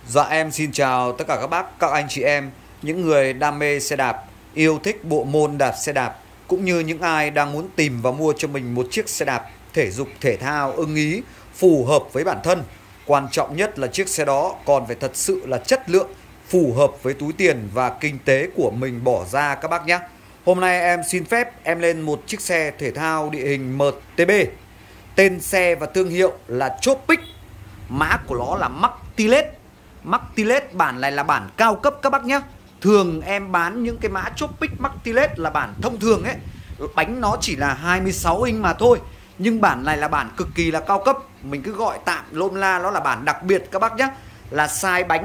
Dạ em xin chào tất cả các bác, các anh chị em, những người đam mê xe đạp, yêu thích bộ môn đạp xe đạp, cũng như những ai đang muốn tìm và mua cho mình một chiếc xe đạp thể dục thể thao ưng ý, phù hợp với bản thân. Quan trọng nhất là chiếc xe đó còn phải thật sự là chất lượng, phù hợp với túi tiền và kinh tế của mình bỏ ra các bác nhé. Hôm nay em xin phép em lên một chiếc xe thể thao địa hình MTB. Tên xe và thương hiệu là Chopic. Mã của nó là Martilet. Martilet bản này là bản cao cấp các bác nhé. Thường em bán những cái mã Chopic Martilet là bản thông thường ấy, bánh nó chỉ là 26 inch mà thôi. Nhưng bản này là bản cực kỳ là cao cấp. Mình cứ gọi tạm lôm la nó là bản đặc biệt các bác nhé. Là size bánh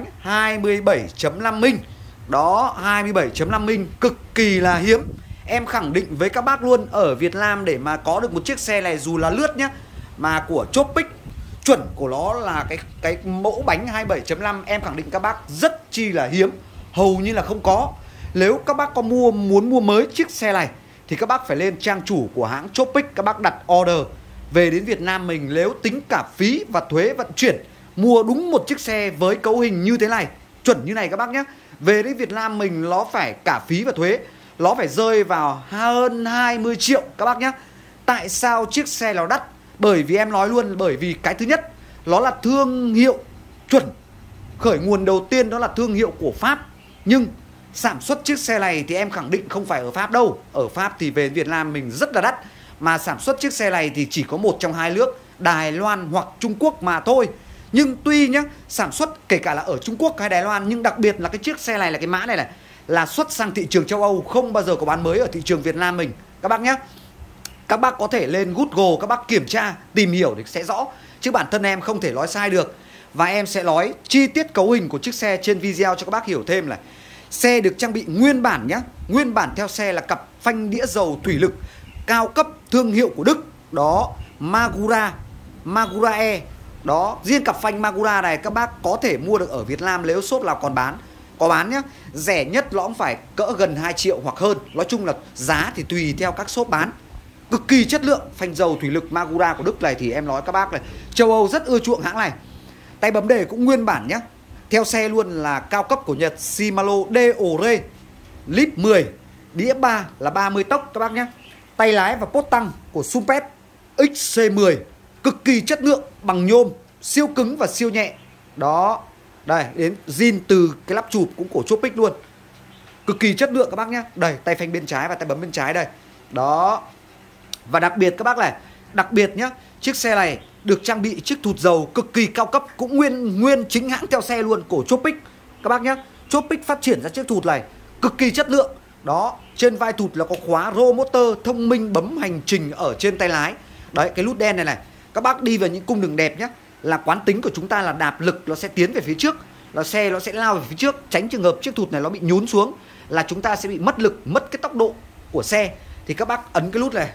27.5 inch. Đó, 27.5 inch cực kỳ là hiếm. Em khẳng định với các bác luôn, ở Việt Nam để mà có được một chiếc xe này dù là lướt nhá, mà của Chopic, chuẩn của nó là cái mẫu bánh 27.5, em khẳng định các bác rất chi là hiếm, hầu như là không có. Nếu các bác muốn mua mới chiếc xe này thì các bác phải lên trang chủ của hãng Chopic, các bác đặt order về đến Việt Nam mình. Nếu tính cả phí và thuế vận chuyển, mua đúng một chiếc xe với cấu hình như thế này, chuẩn như này các bác nhé, về đến Việt Nam mình nó phải cả phí và thuế, nó phải rơi vào hơn 20 triệu các bác nhé. Tại sao chiếc xe nó đắt? Bởi vì em nói luôn, bởi vì cái thứ nhất, nó là thương hiệu chuẩn. Khởi nguồn đầu tiên đó là thương hiệu của Pháp. Nhưng sản xuất chiếc xe này thì em khẳng định không phải ở Pháp đâu. Ở Pháp thì về Việt Nam mình rất là đắt. Mà sản xuất chiếc xe này thì chỉ có một trong hai nước, Đài Loan hoặc Trung Quốc mà thôi. Nhưng tuy nhá, sản xuất kể cả là ở Trung Quốc hay Đài Loan, nhưng đặc biệt là cái chiếc xe này, là cái mã này là xuất sang thị trường châu Âu, không bao giờ có bán mới ở thị trường Việt Nam mình các bác nhé. Các bác có thể lên Google, các bác kiểm tra, tìm hiểu thì sẽ rõ. Chứ bản thân em không thể nói sai được. Và em sẽ nói chi tiết cấu hình của chiếc xe trên video cho các bác hiểu thêm là xe được trang bị nguyên bản nhé. Nguyên bản theo xe là cặp phanh đĩa dầu thủy lực cao cấp thương hiệu của Đức. Đó, Magura, Magura E. Đó, riêng cặp phanh Magura này các bác có thể mua được ở Việt Nam nếu shop nào còn bán. Có bán nhé. Rẻ nhất nó cũng phải cỡ gần 2 triệu hoặc hơn. Nói chung là giá thì tùy theo các shop bán. Cực kỳ chất lượng. Phanh dầu thủy lực Magura của Đức này thì em nói các bác này, châu Âu rất ưa chuộng hãng này. Tay bấm đề cũng nguyên bản nhé. Theo xe luôn là cao cấp của Nhật, Shimano Deore Lip 10. Đĩa 3 là 30 tốc các bác nhé. Tay lái và pốt tăng của Sumpet XC10. Cực kỳ chất lượng, bằng nhôm, siêu cứng và siêu nhẹ. Đó, đây, đến zin từ cái lắp chụp cũng của Chopic luôn. Cực kỳ chất lượng các bác nhé. Đây, tay phanh bên trái và tay bấm bên trái đây. Đó. Và đặc biệt các bác này, đặc biệt nhá, chiếc xe này được trang bị chiếc thụt dầu cực kỳ cao cấp, cũng nguyên chính hãng theo xe luôn của Chopic các bác nhé. Chopic phát triển ra chiếc thụt này cực kỳ chất lượng. Đó, trên vai thụt là có khóa rô motor thông minh bấm hành trình ở trên tay lái. Đấy, cái nút đen này này, các bác đi vào những cung đường đẹp nhé, là quán tính của chúng ta là đạp lực nó sẽ tiến về phía trước, là xe nó sẽ lao về phía trước, tránh trường hợp chiếc thụt này nó bị nhún xuống là chúng ta sẽ bị mất lực, mất cái tốc độ của xe. Thì các bác ấn cái nút này,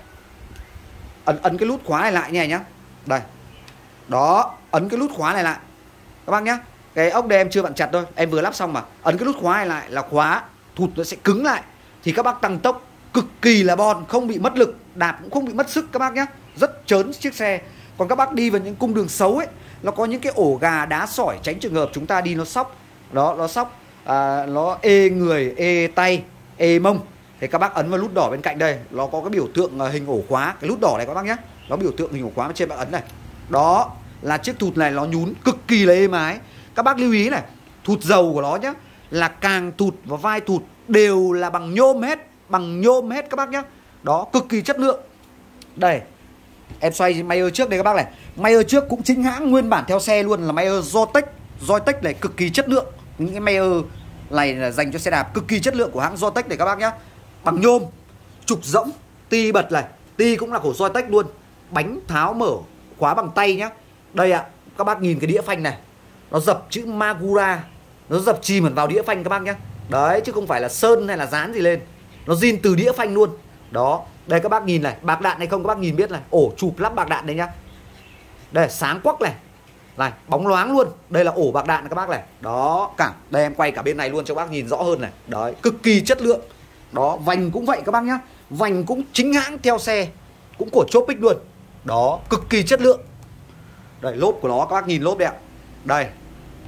ấn cái nút khóa này lại nhé nhá. Đây. Đó, ấn cái nút khóa này lại các bác nhá. Cái ốc đây em chưa vặn chặt thôi, em vừa lắp xong mà. Ấn cái nút khóa này lại là khóa thụt nó sẽ cứng lại. Thì các bác tăng tốc cực kỳ là bon, không bị mất lực, đạp cũng không bị mất sức các bác nhá. Rất trớn chiếc xe. Còn các bác đi vào những cung đường xấu ấy, nó có những cái ổ gà đá sỏi, tránh trường hợp chúng ta đi nó xóc. Đó, nó xóc, nó ê người, ê tay, ê mông. Thì các bác ấn vào nút đỏ bên cạnh đây, nó có cái biểu tượng hình ổ khóa, cái nút đỏ này các bác nhé, nó biểu tượng hình ổ khóa bên trên, bác ấn này. Đó là chiếc thụt này nó nhún cực kỳ là êm ái. Các bác lưu ý này, thụt dầu của nó nhé, là càng thụt và vai thụt đều là bằng nhôm hết, bằng nhôm hết các bác nhé. Đó, cực kỳ chất lượng. Đây, em xoay Mayer trước đây các bác này. Mayer trước cũng chính hãng nguyên bản theo xe luôn, là Mayer Zoitech. Zoitech này cực kỳ chất lượng. Những cái Mayer này là dành cho xe đạp, cực kỳ chất lượng của hãng Zoitech này các bác nhé. Bằng nhôm, trục rỗng, ti bật này, ti cũng là của Zoitech luôn. Bánh tháo mở, khóa bằng tay nhá. Đây ạ, các bác nhìn cái đĩa phanh này, nó dập chữ Magura, nó dập chìm hẳn vào đĩa phanh các bác nhá. Đấy, chứ không phải là sơn hay là dán gì lên, nó zin từ đĩa phanh luôn. Đó, đây các bác nhìn này, bạc đạn này không, các bác nhìn biết này, ổ chụp lắp bạc đạn đây nhá. Đây, sáng quắc này, này, bóng loáng luôn. Đây là ổ bạc đạn này các bác này. Đó, cả đây em quay cả bên này luôn cho các bác nhìn rõ hơn này. Đấy, cực kỳ chất lượng. Đó, vành cũng vậy các bác nhá. Vành cũng chính hãng theo xe, cũng của Chopic luôn. Đó, cực kỳ chất lượng. Đây, lốp của nó các bác nhìn lốp đây ạ. Đây,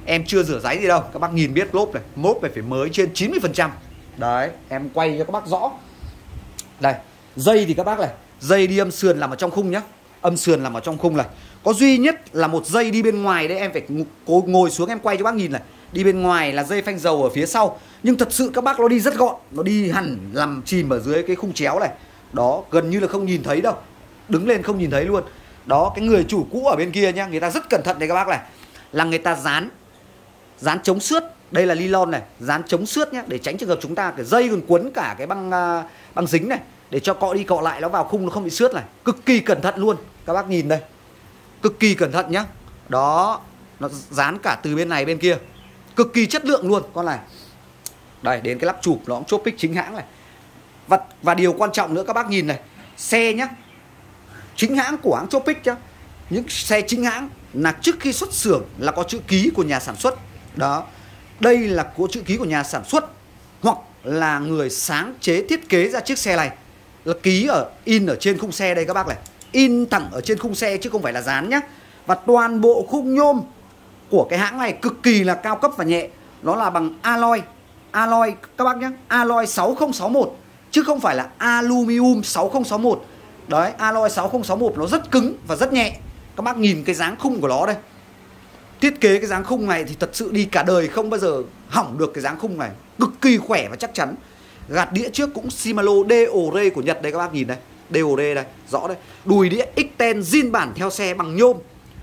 Em chưa rửa giấy gì đâu. Các bác nhìn biết lốp này, mốp này phải mới trên 90%. Đấy, em quay cho các bác rõ. Đây, dây thì các bác này, dây đi âm sườn nằm ở trong khung nhá. Âm sườn nằm ở trong khung này. Có duy nhất là một dây đi bên ngoài đấy, em phải ngồi xuống em quay cho bác nhìn này. Đi bên ngoài là dây phanh dầu ở phía sau. Nhưng thật sự các bác nó đi rất gọn. Nó đi hẳn làm chìm ở dưới cái khung chéo này. Đó, gần như là không nhìn thấy đâu. Đứng lên không nhìn thấy luôn. Đó, cái người chủ cũ ở bên kia nhá, người ta rất cẩn thận đấy các bác này. Là người ta dán chống xước. Đây là nylon này, dán chống xước nhá, để tránh trường hợp chúng ta cái dây còn quấn cả cái băng dính này, để cho cọ đi cọ lại nó vào khung nó không bị xước này. Cực kỳ cẩn thận luôn. Các bác nhìn đây. Cực kỳ cẩn thận nhá. Đó, nó dán cả từ bên này bên kia. Cực kỳ chất lượng luôn con này. Đây, đến cái lắp chụp nó cũng Chopic chính hãng này. Và điều quan trọng nữa các bác nhìn này, xe nhá, chính hãng của hãng Chopic nhá. Những xe chính hãng là trước khi xuất xưởng là có chữ ký của nhà sản xuất. Đó, đây là có chữ ký của nhà sản xuất hoặc là người sáng chế thiết kế ra chiếc xe này, là ký in ở trên khung xe đây các bác này. In thẳng ở trên khung xe chứ không phải là dán nhá. Và toàn bộ khung nhôm của cái hãng này cực kỳ là cao cấp và nhẹ. Nó là bằng alloy các bác nhé, alloy 6061 chứ không phải là aluminum 6061. Đấy, alloy 6061 nó rất cứng và rất nhẹ. Các bác nhìn cái dáng khung của nó đây. Thiết kế cái dáng khung này thì thật sự đi cả đời không bao giờ hỏng được cái dáng khung này. Cực kỳ khỏe và chắc chắn. Gạt đĩa trước cũng Shimano DOR của Nhật đây các bác nhìn đây. DOR đây, rõ đây. Đùi đĩa X10 zin bản theo xe bằng nhôm.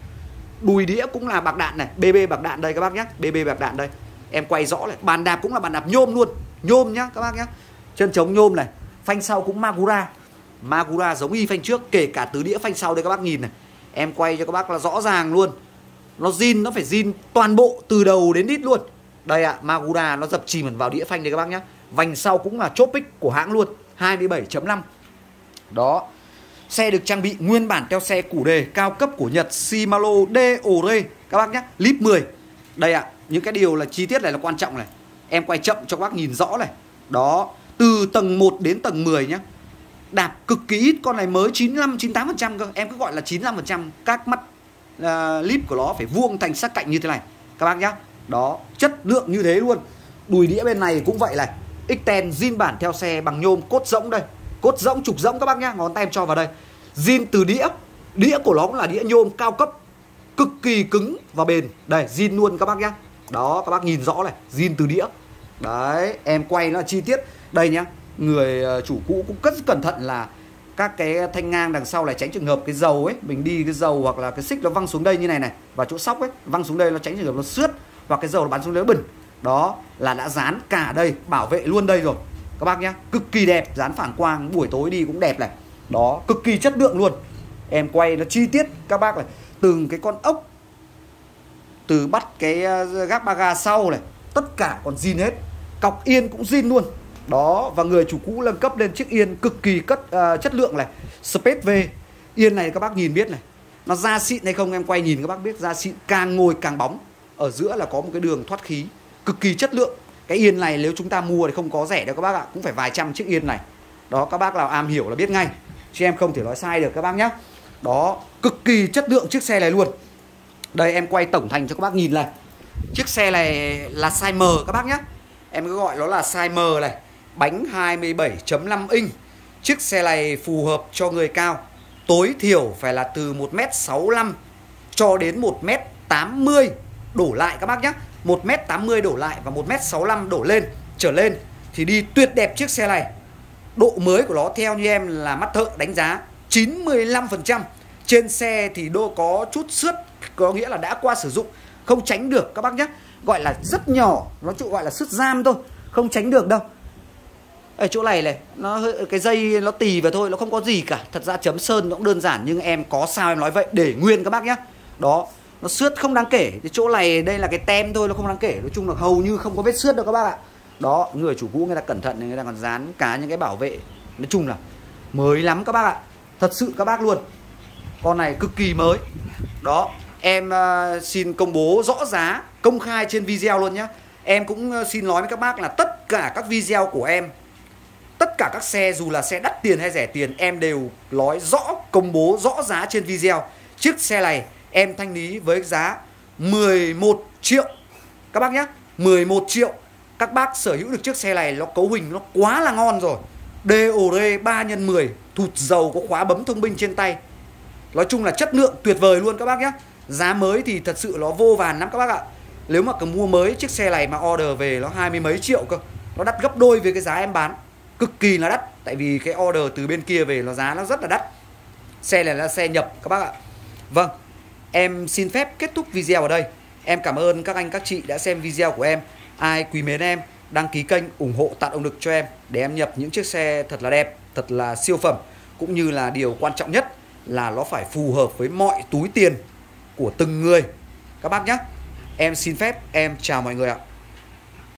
Đùi đĩa cũng là bạc đạn này, BB bạc đạn đây các bác nhé. BB bạc đạn đây. Em quay rõ này, bàn đạp cũng là bàn đạp nhôm luôn. Nhôm nhá các bác nhé. Chân chống nhôm này. Phanh sau cũng Magura. Magura giống y phanh trước, kể cả tứ đĩa phanh sau đây các bác nhìn này. Em quay cho các bác là rõ ràng luôn. Nó zin, nó phải zin toàn bộ từ đầu đến đít luôn. Đây ạ, Magura nó dập chìm vào đĩa phanh đây các bác nhé. Vành sau cũng là Chopic của hãng luôn, 27.5. Đó. Xe được trang bị nguyên bản theo xe củ đề cao cấp của Nhật Shimano DOR các bác nhé, lip 10. Đây ạ, những cái điều là chi tiết này là quan trọng này. Em quay chậm cho các bác nhìn rõ này. Đó, từ tầng 1 đến tầng 10 nhé. Đạp cực kỳ ít, con này mới 95-98% cơ. Em cứ gọi là 95%. Các mắt lip của nó phải vuông thành sắc cạnh như thế này các bác nhé. Đó, chất lượng như thế luôn. Đùi đĩa bên này cũng vậy này, X10 zin bản theo xe bằng nhôm, cốt rỗng đây. Cốt rỗng, trục rỗng các bác nhé. Ngón tay em cho vào đây. Zin từ đĩa. Đĩa của nó cũng là đĩa nhôm cao cấp, cực kỳ cứng và bền. Đây, zin luôn các bác nhé. Đó, các bác nhìn rõ này, zin từ đĩa. Đấy, em quay nó là chi tiết. Đây nhá, người chủ cũ cũng rất cẩn thận là các cái thanh ngang đằng sau này tránh trường hợp cái dầu ấy, mình đi cái dầu hoặc là cái xích nó văng xuống đây như này này, và chỗ sóc ấy văng xuống đây, nó tránh trường hợp nó xước hoặc cái dầu nó bắn xuống đấy bẩn. Đó là đã dán cả đây, bảo vệ luôn đây rồi các bác nhé. Cực kỳ đẹp, dán phản quang buổi tối đi cũng đẹp này. Đó, cực kỳ chất lượng luôn. Em quay nó chi tiết các bác này, từng cái con ốc, từ bắt cái gác ba ga sau này, tất cả còn zin hết. Cọc yên cũng zin luôn. Đó, và người chủ cũ nâng cấp lên chiếc yên cực kỳ chất lượng này, Space V. Yên này các bác nhìn biết này, nó da xịn hay không em quay nhìn các bác biết, da xịn, càng ngồi càng bóng. Ở giữa là có một cái đường thoát khí, cực kỳ chất lượng. Cái yên này nếu chúng ta mua thì không có rẻ đâu các bác ạ, cũng phải vài trăm chiếc yên này. Đó, các bác nào am hiểu là biết ngay, chứ em không thể nói sai được các bác nhé. Đó, cực kỳ chất lượng chiếc xe này luôn. Đây em quay tổng thành cho các bác nhìn này. Chiếc xe này là size M các bác nhé. Em cứ gọi nó là size M này. Bánh 27.5 inch. Chiếc xe này phù hợp cho người cao. Tối thiểu phải là từ 1m65 cho đến 1m80 đổ lại các bác nhé. 1m80 đổ lại và 1m65 đổ lên trở lên thì đi tuyệt đẹp chiếc xe này. Độ mới của nó theo như em là mắt thợ đánh giá 95%. Trên xe thì đô có chút xước, có nghĩa là đã qua sử dụng, không tránh được các bác nhé. Gọi là rất nhỏ, nó chỉ gọi là xước giam thôi, không tránh được đâu. Ở chỗ này này, nó cái dây nó tì vào thôi, nó không có gì cả. Thật ra chấm sơn nó cũng đơn giản, nhưng em có sao em nói vậy, để nguyên các bác nhé. Đó, nó xước không đáng kể. Cái chỗ này đây là cái tem thôi, nó không đáng kể. Nói chung là hầu như không có vết xước đâu các bác ạ. Đó, người chủ cũ người ta cẩn thận, người ta còn dán cả những cái bảo vệ. Nói chung là mới lắm các bác ạ. Thật sự các bác luôn. Con này cực kỳ mới. Đó, em xin công bố rõ giá, công khai trên video luôn nhé. Em cũng xin nói với các bác là tất cả các video của em, tất cả các xe dù là xe đắt tiền hay rẻ tiền, em đều nói rõ, công bố rõ giá trên video. Chiếc xe này em thanh lý với giá 11 triệu Các bác nhé, 11 triệu các bác sở hữu được chiếc xe này. Nó cấu hình nó quá là ngon rồi. DOR 3x10, thụt dầu, có khóa bấm thông minh trên tay. Nói chung là chất lượng tuyệt vời luôn các bác nhé. Giá mới thì thật sự nó vô vàn lắm các bác ạ. Nếu mà cầm mua mới chiếc xe này mà order về nó 20 mấy triệu cơ. Nó đắt gấp đôi với cái giá em bán. Cực kỳ là đắt. Tại vì cái order từ bên kia về nó giá nó rất là đắt. Xe này là xe nhập các bác ạ. Vâng, em xin phép kết thúc video ở đây. Em cảm ơn các anh các chị đã xem video của em. Ai quý mến em, đăng ký kênh ủng hộ tạo động lực cho em để em nhập những chiếc xe thật là đẹp, thật là siêu phẩm. Cũng như là điều quan trọng nhất là nó phải phù hợp với mọi túi tiền của từng người các bác nhé. Em xin phép, em chào mọi người ạ.